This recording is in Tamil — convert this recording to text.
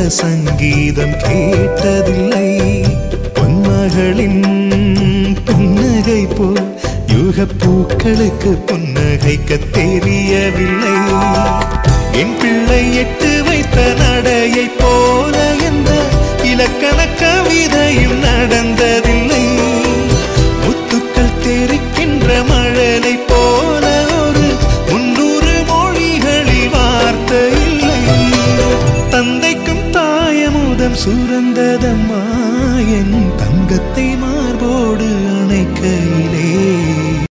சங்கீதம் கேட்டதில்லை. பொன்மகளின் புன்னகை போல் யுகப்பூக்களுக்கு புன்னகைக்க தெரியவில்லை. என் பிள்ளை எட்டு வைத்த நடையை போல என்ற இலக்கண கவிதையும் நடந்ததில்லை. முத்துக்கள் தெரிக்கின்ற மழலை போல ஒரு 300 மொழிகளில் வார்த்தை இல்லை. தந்தைக்கும் தாயமுதம் சுரந்த